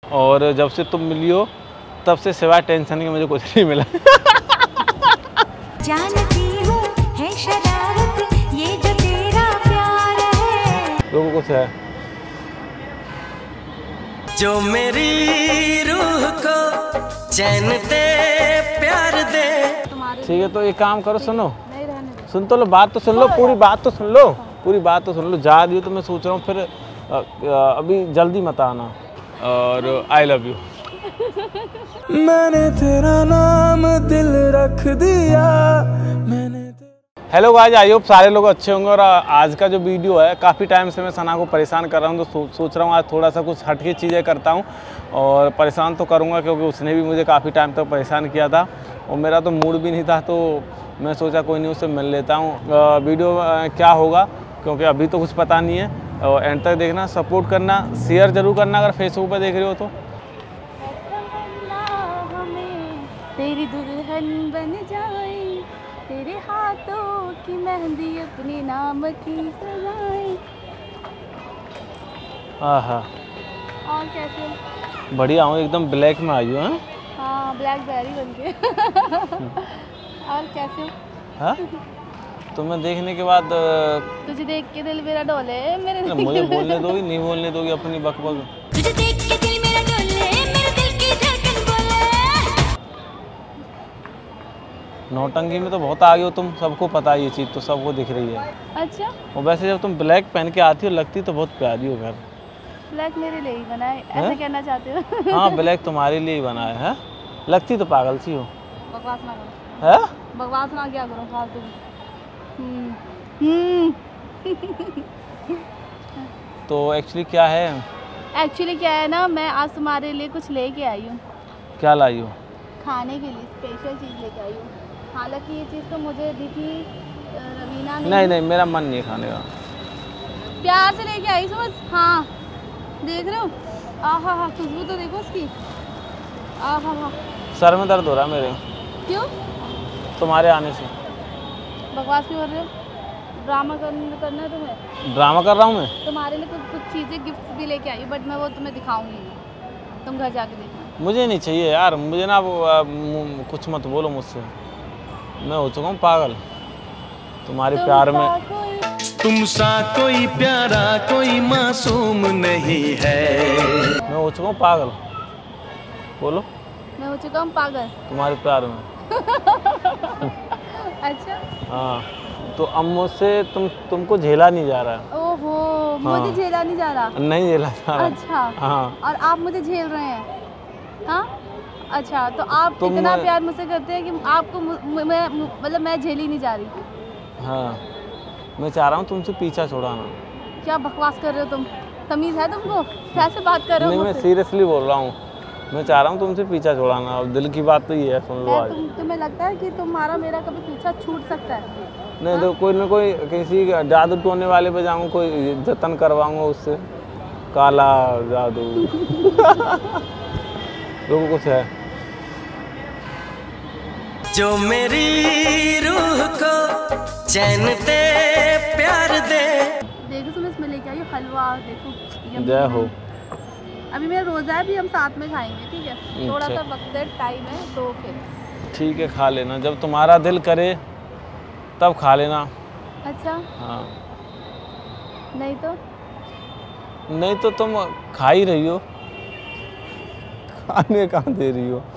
और जब से तुम मिली हो तब से सिवाय टेंशन के मुझे कुछ नहीं मिला। जानती हूँ है शरारत ये जो तेरा प्यार है। लोगों कुछ है जो मेरी रूह को चैन दे प्यार दे। ठीक है, तो एक काम करो, सुनो, सुन तो लो, बात तो सुन लो, पूरी बात तो सुन लो, पूरी बात तो सुन लो। जा रही हो तो मैं सोच रहा हूँ फिर अभी जल्दी मत आना। और आई लव यू। मैंने तेरा नाम दिल रख दिया मैंने। हेलो गाइस, आई होप सारे लोग अच्छे होंगे। और आज का जो वीडियो है, काफ़ी टाइम से मैं सना को परेशान कर रहा हूँ, तो सोच रहा हूँ आज थोड़ा सा कुछ हटके चीज़ें करता हूँ। और परेशान तो करूँगा क्योंकि उसने भी मुझे काफ़ी टाइम तक परेशान किया था और मेरा तो मूड भी नहीं था, तो मैं सोचा कोई नहीं, उससे मिल लेता हूँ। वीडियो क्या होगा क्योंकि अभी तो कुछ पता नहीं है, और एंड तक देखना, सपोर्ट करना, शेयर ज़रूर करना अगर फेसबुक पर देख रहे हो तो। तेरी दुल्हन बन जाए, तेरे हाथों की मेहंदी अपने नाम की सजाए। हाँ, और कैसे हो? बढ़िया हूँ, एकदम ब्लैक में आई हूँ। हाँ, ब्लैकबेरी बन के। और कैसे हो? हाँ, तुम्हें देखने के बाद तुझे देख के दिल मेरा डोले मेरे। मुझे बोलने दोगी, नहीं बोलने दोगी अपनी बकबक? तुझे देख के दिल मेरा डोले, मेरे दिल की धड़कन बोले। नौटंकी में तो बहुत आगे हो तुम, सबको पता है ये चीज़, तो सबको दिख रही है। अच्छा, और वैसे जब तुम ब्लैक पहन के आती हो लगती तो बहुत प्यारी हो घर। ब्लैक मेरे लिए ही बना है, ऐसा कहना चाहते हो? हाँ, ब्लैक तुम्हारे लिए ही बना है। लगती तो पागल सी हो। बकवास ना करो। है? बकवास ना क्या करो फालतू की। तो एक्चुअली क्या है? एक्चुअली क्या है ना, मैं आज तुम्हारे लिए कुछ लेके आई हूँ। क्या लाई हो? खाने के लिए स्पेशल चीज़ लेके आई हूँ। हालांकि ये चीज़ तो मुझे दिखी रवीना ने। नहीं, मेरा मन नहीं है खाने का। प्यार से लेके आई समझ। हाँ, देख रहे हो? आहा हा, खुशबू तो देखो उसकी। आहा हा। सर में दर्द हो रहा है मेरे। क्यों? तुम्हारे आने से। बकवास क्यों कर रहे हो? ड्रामा करना है तुम्हें? ड्रामा कर रहा हूँ मैं? तुम्हारे लिए कुछ चीज़ें गिफ्ट भी लेके आई हूँ, बट मैं वो तुम्हें दिखाऊंगी नहीं, तुम घर जाके देखना। मुझे नहीं चाहिए यार, मुझे ना कुछ मत बोलो मुझसे, मैं हो चुका हूँ पागल तुम्हारे प्यार में। तुम सा कोई प्यारा कोई मासूम नहीं है। मैं हो चुका हूँ पागल, बोलो। मैं हो चुका हूँ पागल तुम्हारे प्यार में। अच्छा। हाँ, तो अब मुझसे तुमको झेला नहीं जा रहा। ओहो, हाँ। मुझे झेला नहीं जा रहा? नहीं झेला जा रहा। अच्छा। हाँ। और आप मुझे झेल रहे हैं? हाँ, अच्छा, तो आप इतना प्यार मुझसे करते हैं कि आपको मतलब मैं झेली नहीं जा रही? हाँ, मैं चाह रहा हूँ तुमसे पीछा छुड़ाना। क्या बकवास कर रहे हो तुम? तमीज़ है तुमको? कैसे बात कर रहे हो? नहीं, मैं सीरियसली बोल रहा हूँ, मैं चाह रहा हूँ तुमसे पीछा छुड़ाना। और दिल की बात तो ये है, सुन लो आज। तुम्हें लगता है कि तुम्हारा मेरा कभी पीछा छूट सकता है? नहीं, तो कोई ना कोई किसी जादू टोने वाले पे जाऊँगा, कोई जतन करवाऊँगा उससे, काला जादू। लोगों कुछ है जो मेरी रूह को चैन दे प्यार दे। देखो तुम इसमें लेके आई हो हलवा, देखो। जय हो। अभी मेरा रोज़ा है, अभी हम साथ में खाएंगे, ठीक है? थोड़ा सा वक्त है, टाइम है, तो फिर ठीक है, खा लेना जब तुम्हारा दिल करे तब खा लेना। अच्छा। हाँ, नहीं तो तुम खा ही रही हो, खाने कहाँ दे रही हो?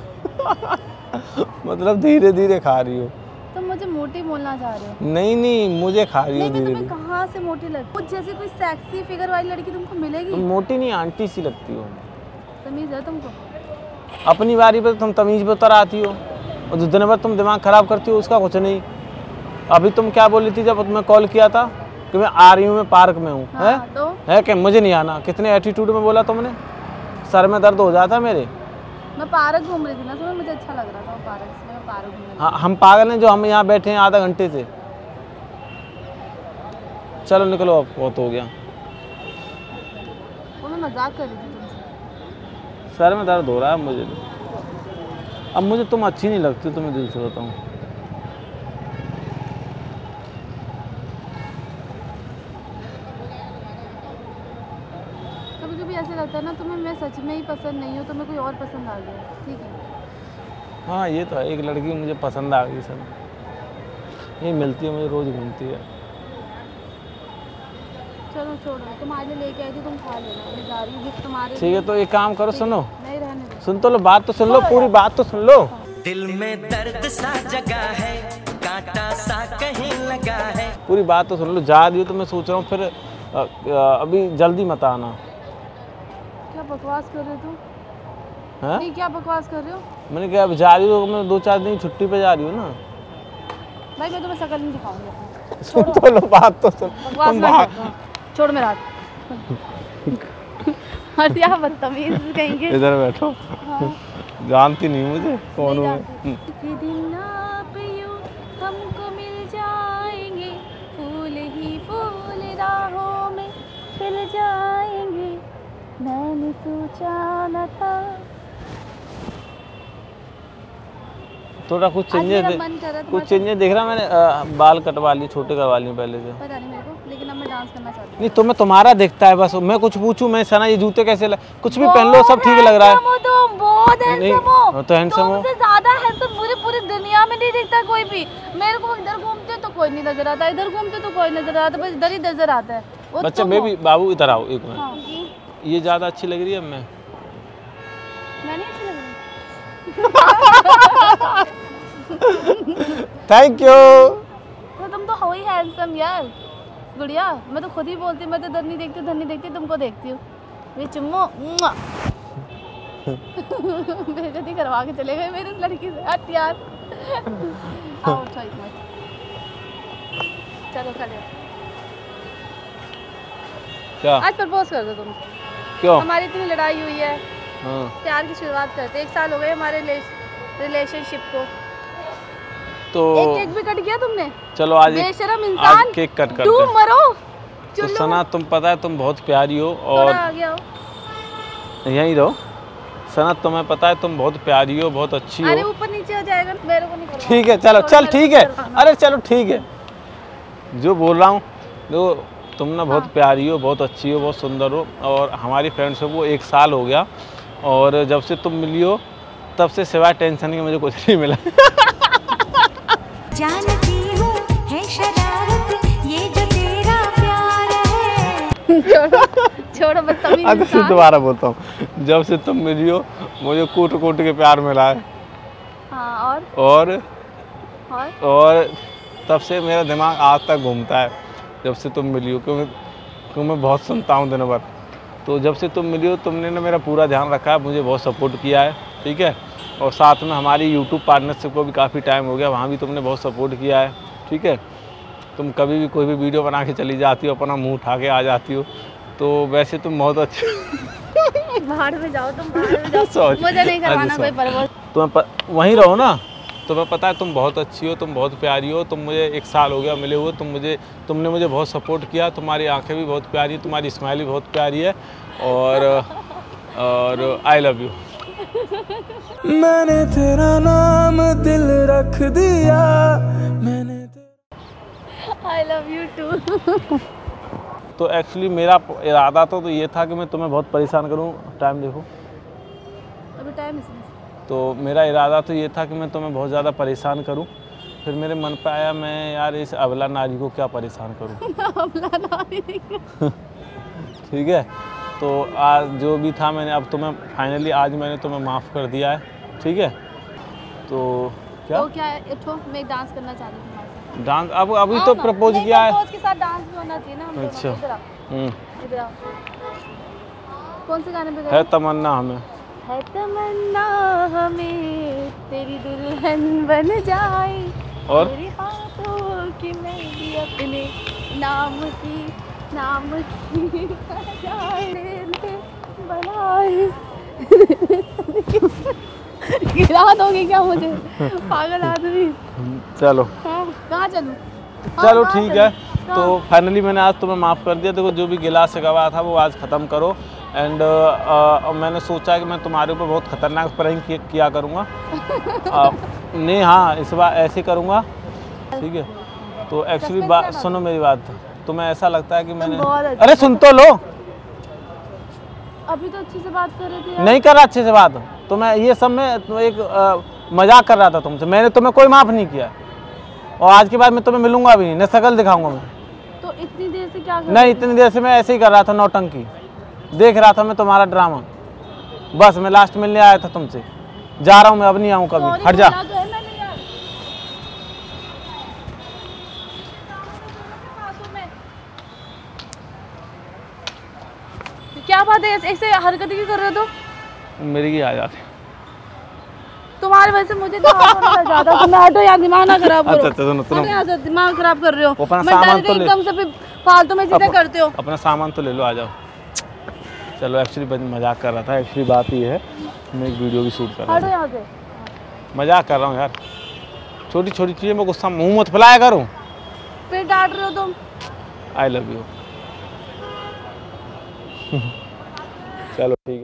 मतलब धीरे धीरे खा रही हो। तुम मुझे मोटी बोलना चाह रहे हो? नहीं, मुझे खा रही हो नहीं, धीरे मैं धीरे। कहाँ से मोटी लगती? कुछ जैसे कोई सेक्सी फिगर वाली लड़की तुमको मिलेगी? तुम मोटी नहीं, आंटी सी लगती हो। तमीज़ है तुमको? अपनी बारी पे तुम तमीज़ पे उतर आती हो, और जो दिन भर तुम दिमाग खराब करती हो उसका कुछ नहीं। अभी तुम क्या बोल रही थी जब तुम्हें कॉल किया था कि मैं आ रही हूँ, मैं पार्क में हूँ? हाँ, तो? है कि मुझे नहीं आना? कितने एटीट्यूड में बोला तुमने, सर में दर्द हो जाता मेरे। मैं पार्क घूम रही थी ना, तो मुझे अच्छा लग रहा था वो पार्क, इसलिए मैं पार्क घूम रही थी। हाँ, हम पागल हैं जो हम यहाँ बैठे हैं आधा घंटे से। चलो निकलो, अब बहुत हो गया। वो मैं मजाक कर रही थी तुमसे। सर में दर्द हो रहा है मुझे। अब मुझे तुम अच्छी नहीं लगती, तुम्हें दिल से बताऊँ। कभी कभी ऐसे लगता है ना तुम्हें मैं सच में ही पसंद नहीं हूँ, तुम्हें कोई और पसंद आ गया, ठीक है? हाँ ये तो है, एक लड़की मुझे पसंद आ गई सर, ये मिलती है मुझे, रोज़ घूमती है। चलो छोड़ो, तुम्हारे लिए लेके आई थी, तुम खा लेना, मैं जा रही हूँ गिफ्ट तुम्हारे ठीक है, तो एक काम करो, सुनो, नहीं रहने दो। सुन तो लो, बात तो सुन लो, पूरी बात तो सुन लो। दिल में दर्द सा जगा है, कांटा सा कहीं लगा है। पूरी बात तो सुन लो, जा रही हो तो मैं सोच रहा हूँ फिर अभी जल्दी मत आना। क्या बकवास कर रहे हो तुम? हैं? नहीं, क्या बकवास कर रहे हो? मैंने कहा अब जा रही हो, मैं 2-4 दिन की छुट्टी पे जा रही हूँ ना। भाई मैं तुम्हें शकल नहीं दिखाऊंगी अपनी। सुन तो लो, बात तो सुन। बकवास तुम मत बात- करो। छोड़ मेरा हाथ। अरे यार बदतमीज कहेंगे। इधर बैठो, जानती नहीं मुझे कौन हूँ मैं। एक दिन आप यूं हमको मिल जाएंगे, फूल ही फूल राहों में खिल जाएंगे, मैंने सोचा न था। थोड़ा कुछ आज चेंजेस मेरा मन कर रहा है कुछ चेंजेस देख रहा मैंने, बाल कटवा लिए, छोटे करवा लिए पहले से। पता नहीं मेरे को, लेकिन अब मैं डांस करना चाहती हूँ। नहीं तुम्हें तुम्हारा दिखता है बस, मैं कुछ पूछूं, मैं सना ये जूते कैसे कुछ भी पहन लो सब ठीक लग रहा है। तुम बहुत नहीं, हैंडसम हो, तो हैंडसम हो। तुमसे ज्यादा हैंडसम पूरी पूरी दुनिया में नहीं दिखता कोई भी। मेरे को इधर घूमते तो कोई नहीं नजर आता, इधर घूमते तो कोई नजर आता, बस इधर ही नजर आता है। वो बच्चा तुम मैं हो। भी, बाबू इधर आओ एक मिनट। हाँ, ये ज्यादा अच्छी लग रही है मैं नहीं अच्छी लग रही? Thank you. तो तुम तो हो ही हैंडसम यार, गुड़िया। मैं तो खुद ही बोलती, मैं तो इधर नहीं देखती, उधर नहीं देखती, तुमको देखती हूँ। ये चुम्मो बेइज्जती करवा के चले गए मेरे इस लड़की से। हट यार। आओ उठो एक मिनट। चलो खड़े हो। क्या आज प्रपोज कर दो तुम। क्यों? हमारी इतनी लड़ाई हुई है, हाँ। प्यार की शुरुआत करते 1 साल हो गए हमारे रिलेशनशिप को। तो एक केक भी कट गया तुमने, चलो आज बेशरम इंसान। आज केक कट करते तू हैं। मरो। तो चुल्लू सना तुम पता है तुम बहुत प्यारी हो, थोड़ा और आ गया हो। यहीं रहो। सना तुम्हें पता है तुम बहुत प्यारी हो, बहुत अच्छी अरे हो। ऊपर नीचे हो जाएगा, मेरे को नहीं करवाना। ठीक है चलो, थोड़ा चल मेरे ठीक को है, करवाना। अरे चलो ठीक है, जो बोल रहा हूँ देखो, तुम ना बहुत प्यारी हो, बहुत अच्छी हो, बहुत सुंदर हो, और हमारी फ्रेंडशिप को 1 साल हो गया, और जब से तुम मिली हो तब से सिवाय टेंशन के मुझे कुछ नहीं मिला। जानती हूँ है शरारत ये जो तेरा प्यार है। छोड़ो बदतमीज अच्छा इंसान। दोबारा बोलता हूँ, जब से तुम मिली हो मुझे कूट कूट के प्यार मिला है, हाँ और और तब से मेरा दिमाग आज तक घूमता है जब से तुम मिली हो, क्योंकि मैं बहुत सुनता हूँ दिन भर। तो जब से तुम मिली हो तुमने ना मेरा पूरा ध्यान रखा है, मुझे बहुत सपोर्ट किया है, ठीक है। और साथ में हमारी यूट्यूब पार्टनरशिप को भी काफ़ी टाइम हो गया, वहाँ भी तुमने बहुत सपोर्ट किया है, ठीक है। तुम कभी भी कोई भी वीडियो बना के चली जाती हो, अपना मुंह उठा के आ जाती हो, तो वैसे तुम बहुत अच्छी। बाहर में जाओ, तुम बाहर में जाओ। Sorry. मुझे नहीं करवाना अच्छा, कोई परवोज। वहीं रहो ना, तुम्हें पता है तुम बहुत अच्छी हो, तुम बहुत प्यारी हो, तुम मुझे 1 साल हो गया मिले हुए, तुमने मुझे बहुत सपोर्ट किया, तुम्हारी आंखें भी बहुत प्यारी, तुम्हारी स्माइल भी बहुत प्यारी है, और आई लव यू। मैंने तेरा नाम दिल रख दिया, मैंने आई लव यू टू। तो एक्चुअली मेरा इरादा तो ये था कि मैं तुम्हें बहुत परेशान करूं। टाइम देखो, अभी टाइम इसमें। तो मेरा इरादा तो ये था कि मैं तुम्हें बहुत ज़्यादा परेशान करूं। फिर मेरे मन पे आया मैं यार इस अबला नारी को क्या परेशान करूं। ठीक है, तो आज जो भी था मैंने अब तुम्हें फाइनली आज मैंने तुम्हें माफ़ कर दिया है, ठीक है। तो क्या तो क्या है, उठो, मैं डांस करना चाह रही हूँ तुम्हारे साथ। डांस अब अभी आओ तो ना, प्रपोज नहीं, किया है। प्रपोज के साथ डांस भी होना चाहिए ना हम दोनों अच्छा। को। इधर आओ, इधर आओ। कौन से गाने पे है गए? तमन्ना हमें, है तमन्ना हमें तेरी दुल्हन बन जाए, और मेरे हाथों की मेहंदी अपने नाम की बनाए। गिरा दोगे क्या मुझे, पागल आदमी। चलो हाँ, कहाँ चलूँ? चलो हाँ, ठीक है। तो फाइनली मैंने आज तुम्हें माफ़ कर दिया। देखो जो भी गिला से गवा था वो आज ख़त्म करो। एंड मैंने सोचा कि मैं तुम्हारे ऊपर बहुत ख़तरनाक प्रैंक किया करूँगा। नहीं हाँ, इस बार ऐसे करूँगा, ठीक है। तो एक्चुअली बात सुनो मेरी बात, तुम्हें ऐसा लगता है कि मैंने, बहुत अच्छे अरे सुन तो लो, अभी तो अच्छे से बात कर रहे थे यार। नहीं कर रहा अच्छे से बात, तो मैं ये सब में तो एक मजाक कर रहा था तुमसे। मैंने तुम्हें कोई माफ़ नहीं किया और आज के बाद मैं तुम्हें मिलूंगा भी नहीं, न शक्ल दिखाऊंगा मैं। तो इतनी देर से क्या कर नहीं, इतनी देर से मैं ऐसे ही कर रहा था, नौटंकी देख रहा था मैं तुम्हारा ड्रामा। बस मैं लास्ट मिलने आया था तुमसे, जा रहा हूँ मैं, अब नहीं आऊँ कभी। Sorry हट जा। बोला तो है मैंने यार। क्या बात है, ऐसे हरकतें क्यों कर रहे हो तुम? मेरी की आ जाती। तुम्हारे वजह से मुझे ज्यादा तो मैं हटो यार, दिमाग ना खराब करो। अच्छा, सुनो, हटो यहाँ से, दिमाग खराब कर रहे हो। अपना मैं सामान डायरेक्ट तो ले। एकदम से फिर फालतू में चीजें करते हो। अपना सामान तो ले लो, आ जाओ। चलो एक्चुअली मजाक कर रहा था। एक्चुअली बात ये है, मैं एक वीडियो भी शूट कर रहा हटो हूँ, यहाँ से। मजाक कर रहा हूँ यार। छोटी छोटी चीज़ें में गुस्सा मुँह मत फैलाया करूँ। फिर डांट रहे हो तुम। I love you. चलो ठीक है।